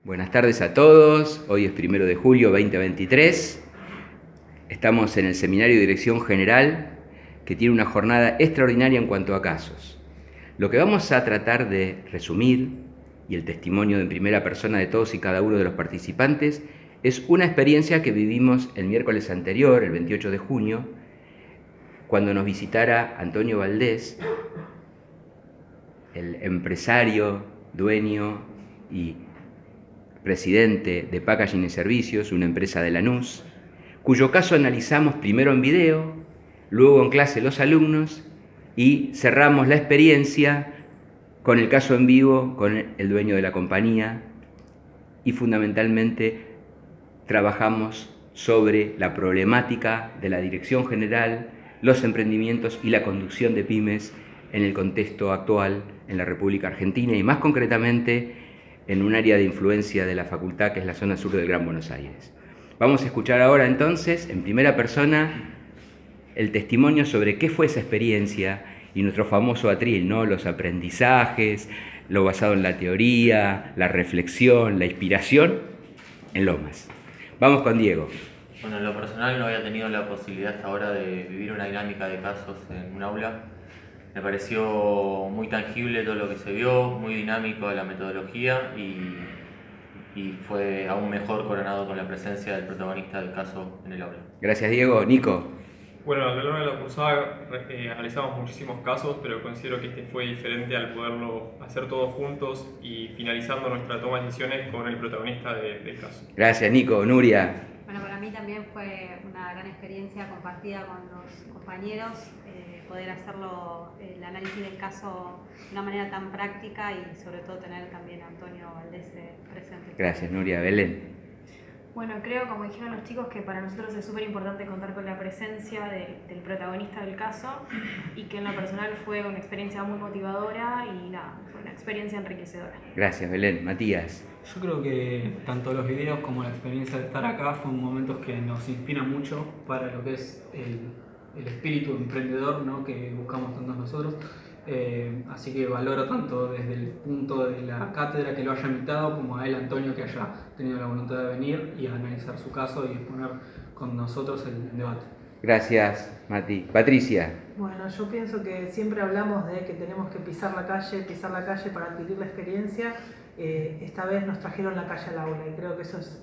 Buenas tardes a todos, hoy es 1 de julio 2023, estamos en el Seminario de Dirección General que tiene una jornada extraordinaria en cuanto a casos. Lo que vamos a tratar de resumir, y el testimonio en primera persona de todos y cada uno de los participantes, es una experiencia que vivimos el miércoles anterior, el 28 de junio, cuando nos visitara Antonio Valdés, el empresario, dueño y presidente de Packaging y Servicios, una empresa de Lanús, cuyo caso analizamos primero en video, luego en clase los alumnos y cerramos la experiencia con el caso en vivo con el dueño de la compañía y fundamentalmente trabajamos sobre la problemática de la dirección general, los emprendimientos y la conducción de pymes en el contexto actual en la República Argentina y más concretamente en un área de influencia de la facultad que es la zona sur del Gran Buenos Aires. Vamos a escuchar ahora entonces en primera persona el testimonio sobre qué fue esa experiencia y nuestro famoso atril, ¿no? Los aprendizajes, lo basado en la teoría, la reflexión, la inspiración en Lomas. Vamos con Diego. Bueno, en lo personal no había tenido la posibilidad hasta ahora de vivir una dinámica de casos en un aula. Me pareció muy tangible todo lo que se vio, muy dinámico la metodología y fue aún mejor coronado con la presencia del protagonista del caso en el aula. Gracias, Diego. Nico. Bueno, a lo largo de la cursada analizamos muchísimos casos, pero considero que este fue diferente al poderlo hacer todos juntos y finalizando nuestra toma de decisiones con el protagonista del caso. Gracias, Nico. Nuria. Bueno, para mí también fue una gran experiencia compartida con los compañeros, poder hacerlo, el análisis del caso de una manera tan práctica y sobre todo tener también a Antonio Valdés presente. Gracias, Nuria. Belén. Bueno, creo, como dijeron los chicos, que para nosotros es súper importante contar con la presencia del protagonista del caso y que en lo personal fue una experiencia muy motivadora y nada, fue una experiencia enriquecedora. Gracias, Belén. Matías. Yo creo que tanto los videos como la experiencia de estar acá fueron momentos que nos inspiran mucho para lo que es el espíritu emprendedor, ¿no? Que buscamos tantos nosotros. Así que valoro tanto desde el punto de la cátedra que lo haya invitado como a él, Antonio, que haya tenido la voluntad de venir y analizar su caso y exponer con nosotros el debate. Gracias, Mati. Patricia. Bueno, yo pienso que siempre hablamos de que tenemos que pisar la calle para adquirir la experiencia. Esta vez nos trajeron la calle al aula y creo que eso es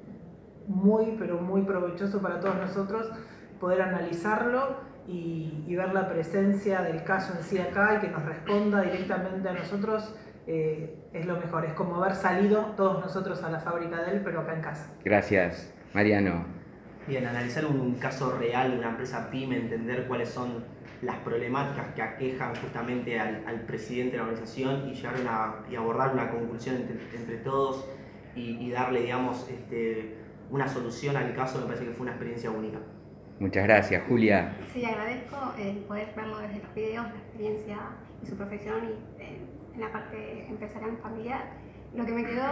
muy, pero muy provechoso para todos nosotros, poder analizarlo y ver la presencia del caso en sí acá y que nos responda directamente a nosotros es lo mejor. Es como haber salido todos nosotros a la fábrica de él, pero acá en casa. Gracias, Mariano. Bien, analizar un caso real de una empresa pyme, entender cuáles son las problemáticas que aquejan justamente al presidente de la organización y llegar y abordar una conclusión entre todos y darle, digamos, una solución al caso, me parece que fue una experiencia única. Muchas gracias, Julia. Sí, agradezco el poder verlo desde los videos, la experiencia y su profesión y en la parte empresarial familiar. Lo que me quedó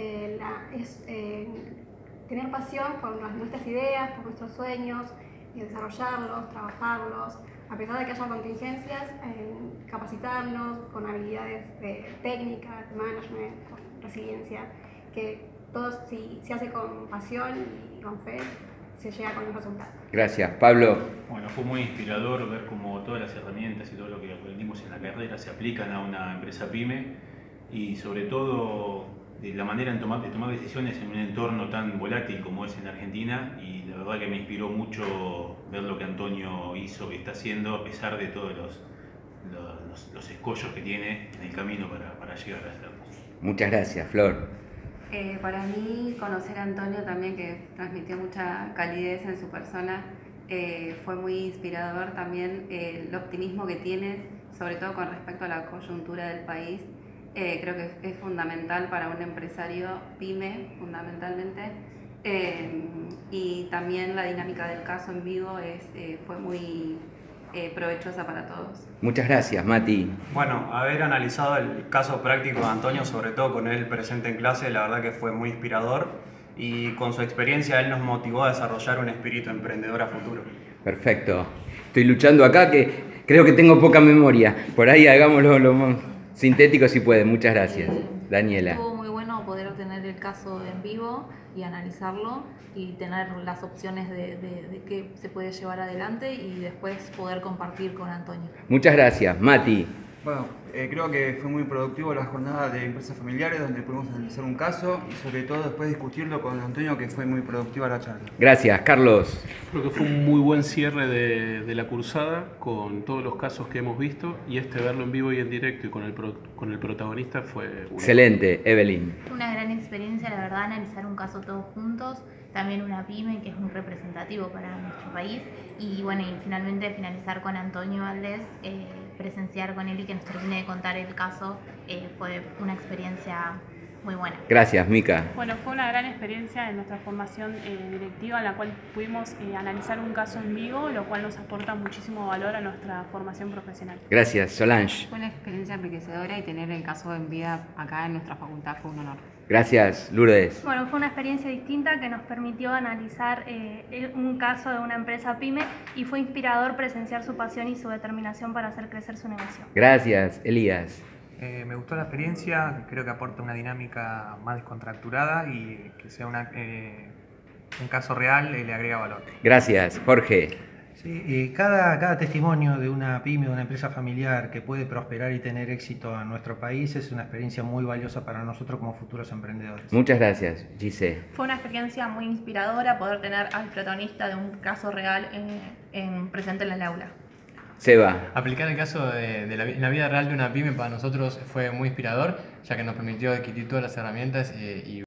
es tener pasión por nuestras ideas, por nuestros sueños y desarrollarlos, trabajarlos. A pesar de que haya contingencias, capacitarnos con habilidades técnicas, de management, con resiliencia, que todo si se hace con pasión y con fe, se llega con un resultado. Gracias. Pablo. Bueno, fue muy inspirador ver cómo todas las herramientas y todo lo que aprendimos en la carrera se aplican a una empresa pyme y sobre todo de la manera de tomar decisiones en un entorno tan volátil como es en Argentina, y la verdad que me inspiró mucho ver lo que Antonio hizo, que está haciendo a pesar de todos los escollos que tiene en el camino para llegar a hacerlo. Muchas gracias, Flor. Para mí conocer a Antonio también, que transmitió mucha calidez en su persona, fue muy inspirador también el optimismo que tiene, sobre todo con respecto a la coyuntura del país. Creo que es fundamental para un empresario pyme, fundamentalmente, y también la dinámica del caso en vivo fue muy provechosa para todos. Muchas gracias, Mati. Bueno, haber analizado el caso práctico de Antonio, sobre todo con él presente en clase, la verdad que fue muy inspirador y con su experiencia él nos motivó a desarrollar un espíritu emprendedor a futuro. Perfecto. Estoy luchando acá que creo que tengo poca memoria. Por ahí hagámoslo lo más sintético si pueden. Muchas gracias. Daniela. Estuvo muy bueno poder tener el caso en vivo y analizarlo y tener las opciones de qué se puede llevar adelante y después poder compartir con Antonio. Muchas gracias. Mati. Bueno, creo que fue muy productivo la jornada de empresas familiares donde pudimos analizar un caso y sobre todo después discutirlo con Antonio, que fue muy productiva la charla. Gracias. Carlos. Creo que fue un muy buen cierre de la cursada con todos los casos que hemos visto y verlo en vivo y en directo y con el protagonista fue... Excelente. Evelyn. Fue una gran experiencia, la verdad, analizar un caso todos juntos, también una pyme que es muy representativo para nuestro país y bueno, y finalmente finalizar con Antonio Valdés, presenciar con él y que nos termine de contar el caso, fue una experiencia muy buena. Gracias, Mica. Bueno, fue una gran experiencia en nuestra formación directiva en la cual pudimos analizar un caso en vivo, lo cual nos aporta muchísimo valor a nuestra formación profesional. Gracias, Solange. Fue una experiencia enriquecedora y tener el caso en vida acá en nuestra facultad fue un honor. Gracias, Lourdes. Bueno, fue una experiencia distinta que nos permitió analizar un caso de una empresa pyme y fue inspirador presenciar su pasión y su determinación para hacer crecer su negocio. Gracias, Elías. Me gustó la experiencia, creo que aporta una dinámica más descontracturada y que sea un caso real le agrega valor. Gracias, Jorge. Sí, cada testimonio de una pyme, de una empresa familiar que puede prosperar y tener éxito en nuestro país es una experiencia muy valiosa para nosotros como futuros emprendedores. Muchas gracias, Gise. Fue una experiencia muy inspiradora poder tener al protagonista de un caso real presente en el aula. Seba. Aplicar el caso en la vida real de una pyme para nosotros fue muy inspirador, ya que nos permitió adquirir todas las herramientas y